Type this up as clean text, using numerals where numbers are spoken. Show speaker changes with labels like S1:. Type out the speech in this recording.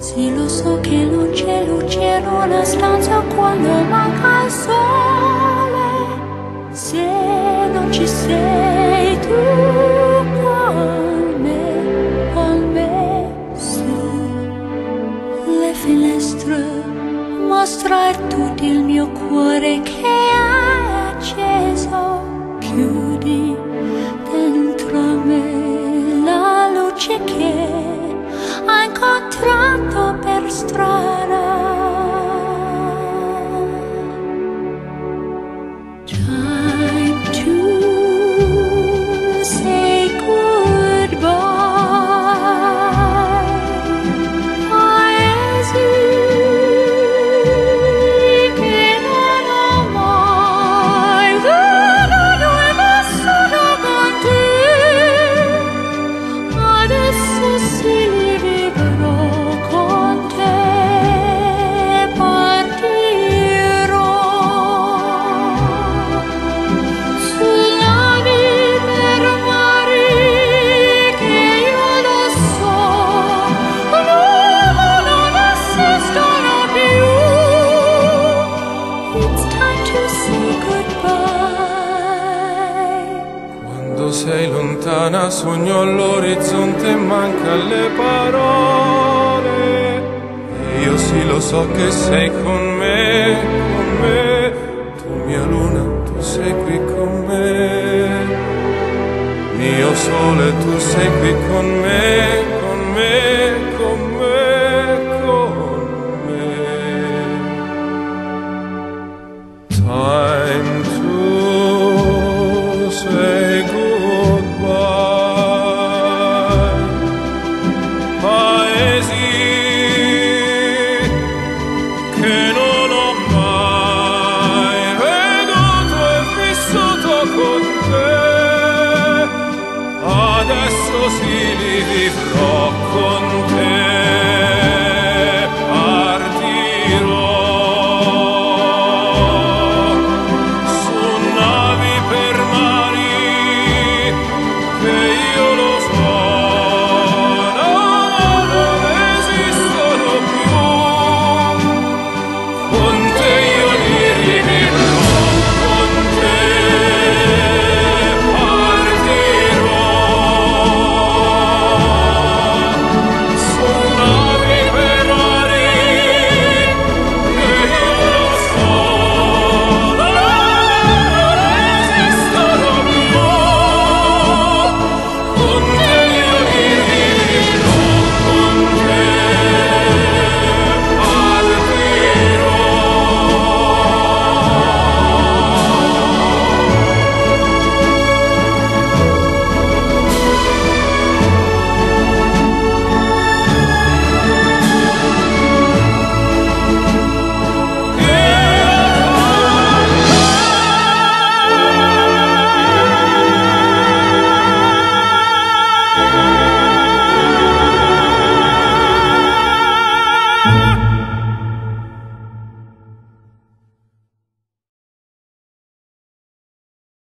S1: Sì, lo so che non c'è luce in una stanza quando manca il sole. Se non ci sei tu con me, su le finestre mostrar tutto il mio cuore che hai acceso. Chiudi dentro me la luce che hai incontrato per strada. Time to say goodbye. Paesi che non ho mai veduto e vissuto con te. Adesso sì li vivrò con te. Partirò sulla per mari che io lo so non esistono più. It's time to say goodbye.
S2: Quando sei lontana sogno all'orizzonte e manca le parole. E io sì lo so che sei con me, con me. Tu mia luna, tu sei qui con me. Mio sole, tu sei qui con me, con me.